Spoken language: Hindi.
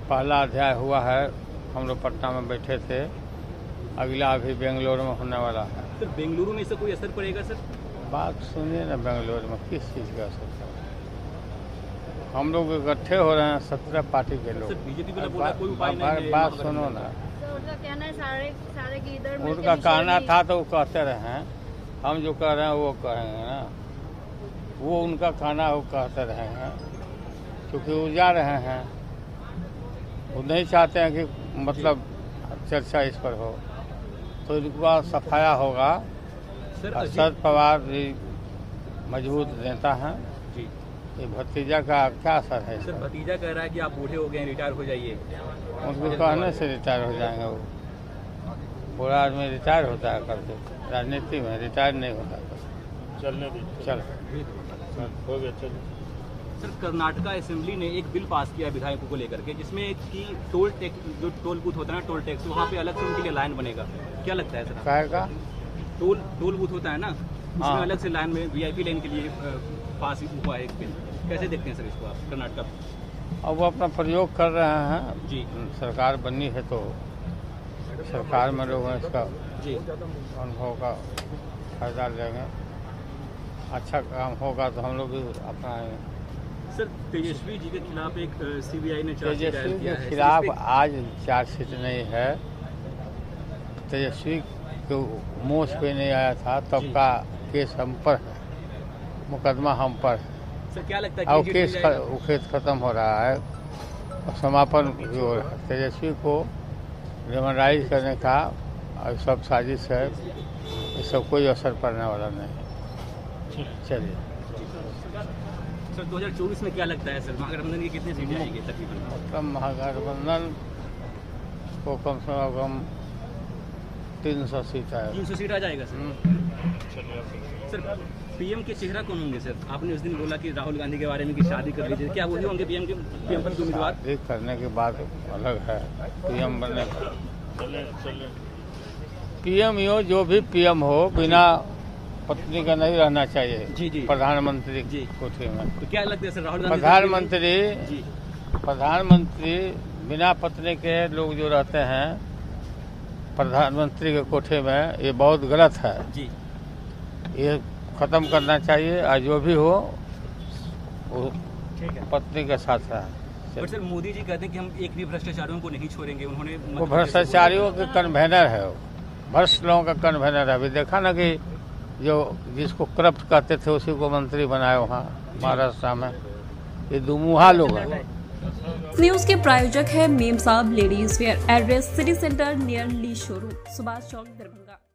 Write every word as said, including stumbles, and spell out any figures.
पहला अध्याय हुआ है, हम लोग पटना में बैठे थे, अगला अभी बेंगलोर में होने वाला है। सर बेंगलुरु में इससे कोई असर पड़ेगा सर? बात सुनिए ना, बेंगलोर में किस चीज़ का असर पड़ेगा? हम लोग इकट्ठे हो रहे हैं सत्रह पार्टी के लोग। बीजेपी वाला बोला कोई उपाय नहीं है। बात सुनो ना, उनका कहना है सारे सारे की इधर उनका कहना था तो वो कहते रहे, हम जो कह रहे हैं वो कहेंगे ना, वो उनका कहना वो कहते रहेंगे, क्योंकि वो जा रहे हैं, वो नहीं चाहते हैं कि मतलब चर्चा इस पर हो, तो इनका सफाया होगा। शरद पवार भी मजबूत नेता हैं जी। ये भतीजा का क्या असर है? सर भतीजा कह रहा है कि आप बूढ़े हो गए, रिटायर हो जाइए। उनको कहने से रिटायर हो जाएंगे वो? पूरा आदमी रिटायर होता है करके, राजनीति में रिटायर नहीं होता। चलने दीजिए, चल हो गया, चल। सर कर्नाटका असेंबली ने एक बिल पास किया विधायकों को लेकर के, जिसमें कि टोल टैक्स, जो टोल बूथ होता है ना, टोल टैक्स, वहाँ पे अलग से उनके लिए लाइन बनेगा। क्या लगता है सर? कहेगा टोल टोल बूथ होता है ना, उसमें हाँ। अलग से लाइन में वीआईपी लाइन के लिए पास हुआ है एक बिल। कैसे देखते हैं सर इसको आप कर्नाटका? अब वो अपना प्रयोग कर रहे हैं जी। सरकार बननी है तो सरकार में लोग इसका जी अनुभव का फायदा लेंगे। अच्छा काम होगा तो हम लोग भी अपनाएंगे। सर तेजस्वी जी के खिलाफ एक सीबीआई ने चार्जशीट दायर तेजस्वी किया के है। खिलाफ आज चार्जशीट नहीं है, तेजस्वी के मोश पे नहीं आया था तब का केस हम पर है, मुकदमा हम पर है। सर क्या लगता है अब कि केस केस खत्म हो रहा है और समापन भी हो रहा है। तेजस्वी को रिमराइज करने का और सब साजिश है, ये सब कोई असर पड़ने वाला नहीं। चलिए सर दो हज़ार चौबीस में क्या लगता है सर, महागठबंधन की कितनी सीटें आएंगी तकरीबन? मतलब महागठबंधन को कम से कम तीन सौ सीट आएगा। तीन सौ सीट आ जाएगा सर। सर पीएम के चेहरा कौन होंगे सर? आपने उस दिन बोला कि राहुल गांधी के बारे में कि शादी कर लीजिए, क्या वही होंगे पीएम के पीएम पद के उम्मीदवार? शादी करने के बाद अलग है, पीएम बनने का। पीएम यो जो भी पीएम हो, बिना पत्नी का नहीं रहना चाहिए। जी जी प्रधानमंत्री जी कोठे में। तो क्या लगता है सर राहुल गांधी प्रधानमंत्री जी प्रधानमंत्री बिना पत्नी के लोग जो रहते हैं प्रधानमंत्री के कोठे में, ये बहुत गलत है जी। ये खत्म करना चाहिए और जो भी हो वो पत्नी के साथ है। बट सर मोदी जी कहते हैं कि हम एक भी भ्रष्टाचारियों को नहीं छोड़ेंगे। उन्होंने वो भ्रष्टाचारियों के कन्वेनर है, वो भ्रष्ट लोगों का कन्वेनर है। अभी देखा ना कि जो जिसको करप्ट कहते थे उसी को मंत्री बनाए वहाँ महाराष्ट्र में। ये दुमुहा लोग हैं। न्यूज के प्रायोजक है Mem Sahab ladies wear, address city centre near Lee showroom, Subhash Chowk, Darbhanga.